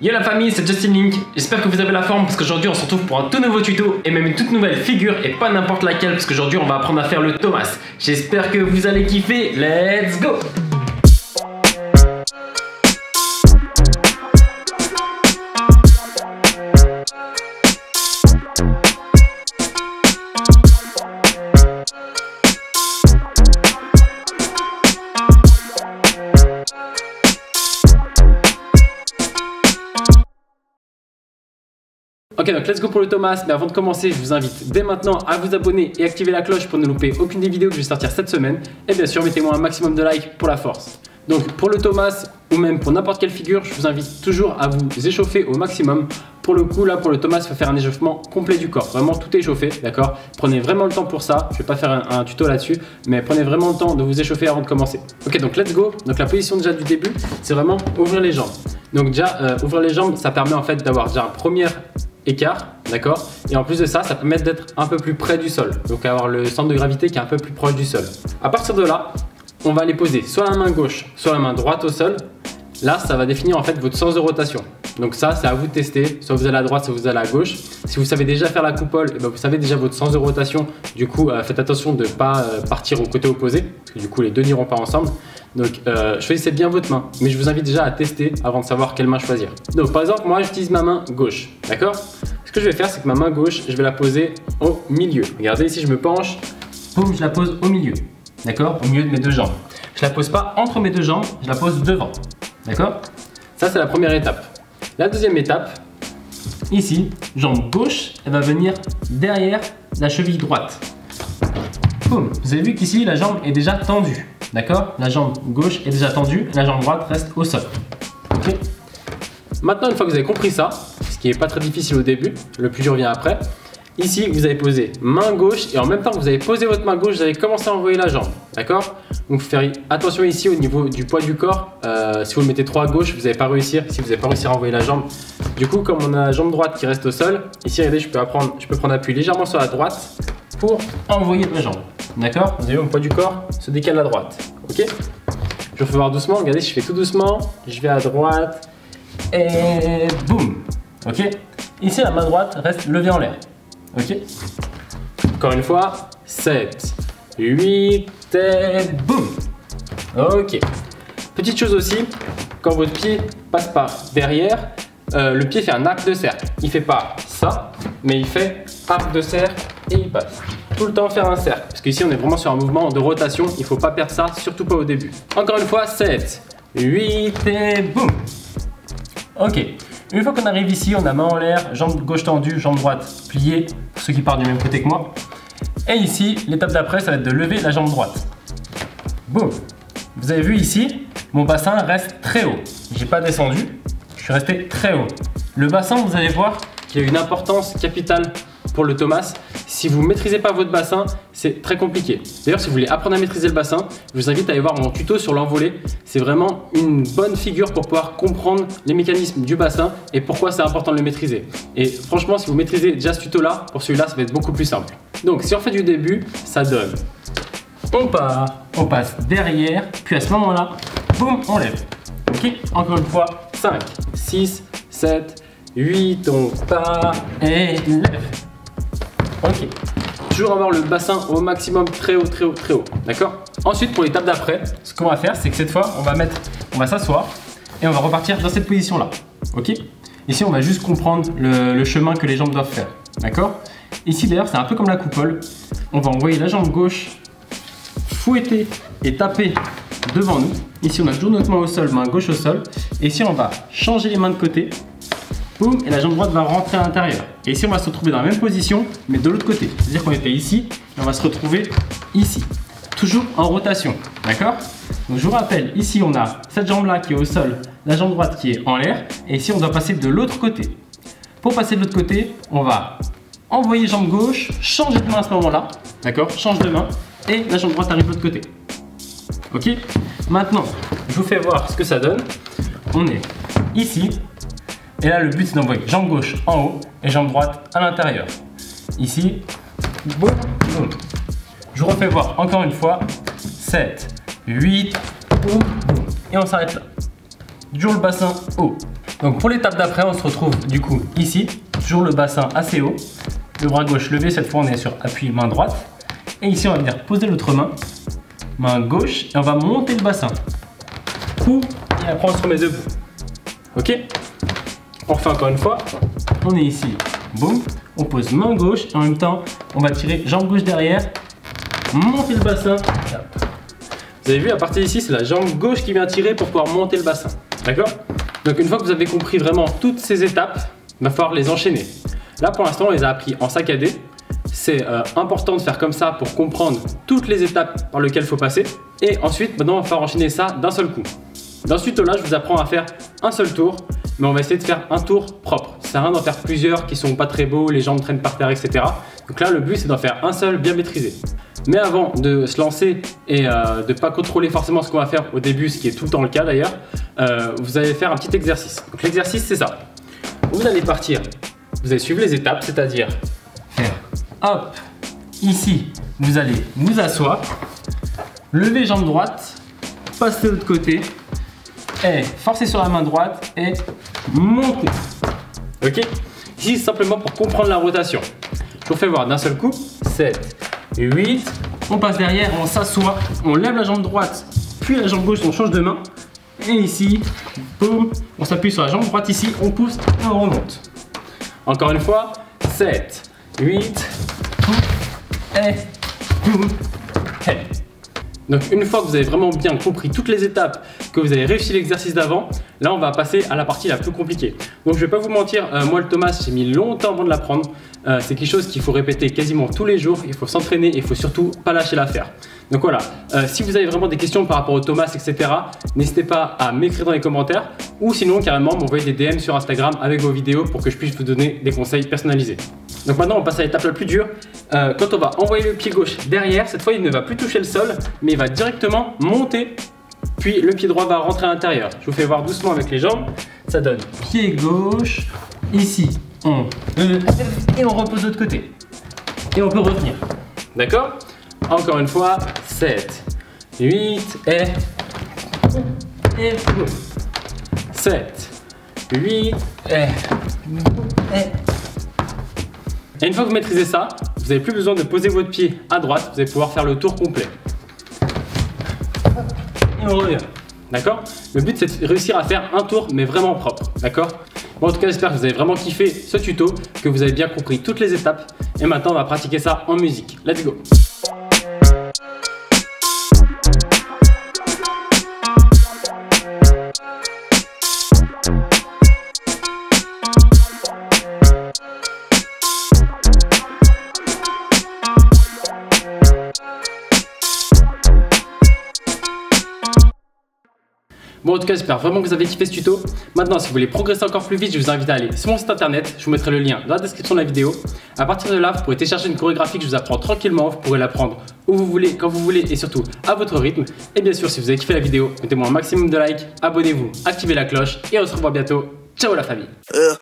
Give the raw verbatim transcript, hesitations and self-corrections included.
Yo la famille, c'est Justin Link, j'espère que vous avez la forme parce qu'aujourd'hui on se retrouve pour un tout nouveau tuto et même une toute nouvelle figure et pas n'importe laquelle parce qu'aujourd'hui on va apprendre à faire le Thomas. J'espère que vous allez kiffer, let's go! Ok, donc let's go pour le Thomas, mais avant de commencer, je vous invite dès maintenant à vous abonner et activer la cloche pour ne louper aucune des vidéos que je vais sortir cette semaine. Et bien sûr, mettez-moi un maximum de likes pour la force. Donc pour le Thomas, ou même pour n'importe quelle figure, je vous invite toujours à vous échauffer au maximum. Pour le coup, là pour le Thomas, il faut faire un échauffement complet du corps, vraiment tout échauffé, d'accord? Prenez vraiment le temps pour ça, je ne vais pas faire un, un tuto là-dessus, mais prenez vraiment le temps de vous échauffer avant de commencer. Ok, donc let's go. Donc la position déjà du début, c'est vraiment ouvrir les jambes. Donc déjà, euh, ouvrir les jambes, ça permet en fait d'avoir déjà un premier écart, d'accord? Et en plus de ça, ça permet d'être un peu plus près du sol, donc avoir le centre de gravité qui est un peu plus proche du sol. À partir de là, on va les poser soit la main gauche, soit la main droite au sol. Là, ça va définir en fait votre sens de rotation. Donc ça, c'est à vous de tester, soit vous allez à droite, soit vous allez à gauche. Si vous savez déjà faire la coupole, et ben vous savez déjà votre sens de rotation. Du coup, euh, faites attention de ne pas euh, partir au côté opposé, parce que du coup, les deux n'iront pas ensemble. Donc, euh, choisissez bien votre main, mais je vous invite déjà à tester avant de savoir quelle main choisir. Donc, par exemple, moi, j'utilise ma main gauche, d'accord? Ce que je vais faire, c'est que ma main gauche, je vais la poser au milieu. Regardez, ici, je me penche, boum, je la pose au milieu, d'accord? Au milieu de mes deux jambes. Je la pose pas entre mes deux jambes, je la pose devant, d'accord? Ça, c'est la première étape. La deuxième étape, ici, jambe gauche, elle va venir derrière la cheville droite. Boum. Vous avez vu qu'ici, la jambe est déjà tendue. D'accord? La jambe gauche est déjà tendue, la jambe droite reste au sol. Okay. Maintenant, une fois que vous avez compris ça, ce qui n'est pas très difficile au début, le plus dur vient après. Ici, vous avez posé main gauche et en même temps que vous avez posé votre main gauche, vous allez commencer à envoyer la jambe. D'accord? Donc, faire attention ici au niveau du poids du corps. Euh, si vous le mettez trop à gauche, vous n'allez pas réussir. Si vous n'allez pas réussir à envoyer la jambe. Du coup, comme on a la jambe droite qui reste au sol, ici, regardez, je peux, apprendre, je peux prendre appui légèrement sur la droite pour envoyer ma jambe. D'accord? Vous avez vu, mon poids du corps se décale à droite. Ok? Je refais voir doucement. Regardez, je fais tout doucement. Je vais à droite et boum. Ok? Ici, la main droite reste levée en l'air. Ok? Encore une fois, sept, huit et boum. Ok. Petite chose aussi, quand votre pied passe par derrière, euh, le pied fait un arc de cercle. Il fait pas ça, mais il fait arc de cercle et il passe. Tout le temps faire un cercle, parce qu'ici on est vraiment sur un mouvement de rotation, il ne faut pas perdre ça, surtout pas au début. Encore une fois, sept, huit et boum. Ok. Une fois qu'on arrive ici, on a main en l'air, jambe gauche tendue, jambe droite pliée, pour ceux qui partent du même côté que moi. Et ici, l'étape d'après, ça va être de lever la jambe droite. Boum. Vous avez vu ici, mon bassin reste très haut. J'ai pas descendu, je suis resté très haut. Le bassin, vous allez voir qu'il a une importance capitale pour le Thomas. Si vous ne maîtrisez pas votre bassin, c'est très compliqué. D'ailleurs, si vous voulez apprendre à maîtriser le bassin, je vous invite à aller voir mon tuto sur l'envolée. C'est vraiment une bonne figure pour pouvoir comprendre les mécanismes du bassin et pourquoi c'est important de le maîtriser. Et franchement, si vous maîtrisez déjà ce tuto-là, pour celui-là, ça va être beaucoup plus simple. Donc, si on fait du début, ça donne. On part, on passe derrière, puis à ce moment-là, boum, on lève. Ok? Encore une fois, cinq, six, sept, huit, on part et lève. Ok. Toujours avoir le bassin au maximum très haut, très haut, très haut. D'accord? Ensuite, pour l'étape d'après, ce qu'on va faire, c'est que cette fois, on va mettre, on va s'asseoir et on va repartir dans cette position-là. Ok? Ici, on va juste comprendre le, le chemin que les jambes doivent faire. D'accord? Ici, d'ailleurs, c'est un peu comme la coupole. On va envoyer la jambe gauche fouetter et taper devant nous. Ici, on a toujours notre main au sol, main gauche au sol. Et ici, on va changer les mains de côté. Boum, et la jambe droite va rentrer à l'intérieur. Et ici, on va se retrouver dans la même position, mais de l'autre côté. C'est-à-dire qu'on était ici, et on va se retrouver ici. Toujours en rotation, d'accord? Donc, je vous rappelle, ici, on a cette jambe-là qui est au sol, la jambe droite qui est en l'air. Et ici, on doit passer de l'autre côté. Pour passer de l'autre côté, on va envoyer jambe gauche, changer de main à ce moment-là, d'accord? Change de main, et la jambe droite arrive de l'autre côté. Ok? Maintenant, je vous fais voir ce que ça donne. On est ici. Et là, le but, c'est d'envoyer jambe gauche en haut et jambe droite à l'intérieur. Ici, boum, boum. Je vous refais voir encore une fois. sept, huit, boum, boum. Et on s'arrête là. Toujours le bassin haut. Donc pour l'étape d'après, on se retrouve du coup ici, toujours le bassin assez haut, le bras gauche levé, cette fois on est sur appui main droite. Et ici on va venir poser l'autre main, main gauche, et on va monter le bassin. Coup, et après on se remet debout. Ok? On refait encore une fois, on est ici, boum, on pose main gauche, et en même temps on va tirer jambe gauche derrière, monter le bassin. Vous avez vu, à partir d'ici, c'est la jambe gauche qui vient tirer pour pouvoir monter le bassin. D'accord? Donc une fois que vous avez compris vraiment toutes ces étapes, il va falloir les enchaîner. Là pour l'instant on les a appris en saccadé. C'est euh, important de faire comme ça pour comprendre toutes les étapes par lesquelles il faut passer. Et ensuite, maintenant, on va falloir enchaîner ça d'un seul coup. Dans ce tuto là, je vous apprends à faire un seul tour, mais on va essayer de faire un tour propre. Ça sert à rien d'en faire plusieurs qui sont pas très beaux, les jambes traînent par terre, et cetera. Donc là, le but c'est d'en faire un seul bien maîtrisé. Mais avant de se lancer et euh, de ne pas contrôler forcément ce qu'on va faire au début, ce qui est tout le temps le cas d'ailleurs, euh, vous allez faire un petit exercice. Donc l'exercice c'est ça. Vous allez partir, vous allez suivre les étapes, c'est-à-dire faire hop, ici, vous allez vous asseoir, lever jambe droite, passer de l'autre côté, et forcer sur la main droite et monter. Ok? Ici, c'est simplement pour comprendre la rotation. Je vous fais voir d'un seul coup. sept, huit, on passe derrière, on s'assoit, on lève la jambe droite, puis la jambe gauche, on change de main. Et ici, boum, on s'appuie sur la jambe droite ici, on pousse et on remonte. Encore une fois, sept, huit, et boum, et. Donc une fois que vous avez vraiment bien compris toutes les étapes, que vous avez réussi l'exercice d'avant, là on va passer à la partie la plus compliquée. Donc je vais pas vous mentir, euh, moi le Thomas j'ai mis longtemps avant de l'apprendre. Euh, c'est quelque chose qu'il faut répéter quasiment tous les jours, il faut s'entraîner et il faut surtout pas lâcher l'affaire. Donc voilà, euh, si vous avez vraiment des questions par rapport au Thomas, et cetera, n'hésitez pas à m'écrire dans les commentaires ou sinon carrément m'envoyer des D M sur Instagram avec vos vidéos pour que je puisse vous donner des conseils personnalisés. Donc maintenant on passe à l'étape la plus dure. Euh, quand on va envoyer le pied gauche derrière, cette fois il ne va plus toucher le sol, mais il va directement monter, puis le pied droit va rentrer à l'intérieur. Je vous fais voir doucement avec les jambes, ça donne pied gauche, ici on et on repose de l'autre côté. Et on peut revenir. D'accord? Encore une fois, sept, huit et et sept, huit et et Et une fois que vous maîtrisez ça, vous n'avez plus besoin de poser votre pied à droite, vous allez pouvoir faire le tour complet. Et on revient. D'accord? Le but c'est de réussir à faire un tour mais vraiment propre. D'accord? Bon, en tout cas, j'espère que vous avez vraiment kiffé ce tuto, que vous avez bien compris toutes les étapes. Et maintenant, on va pratiquer ça en musique. Let's go! Bon, en tout cas, j'espère vraiment que vous avez kiffé ce tuto. Maintenant, si vous voulez progresser encore plus vite, je vous invite à aller sur mon site internet. Je vous mettrai le lien dans la description de la vidéo. À partir de là, vous pourrez télécharger une chorégraphie que je vous apprends tranquillement. Vous pourrez l'apprendre où vous voulez, quand vous voulez et surtout à votre rythme. Et bien sûr, si vous avez kiffé la vidéo, mettez-moi un maximum de likes, abonnez-vous, activez la cloche et on se revoit bientôt. Ciao la famille! Euh.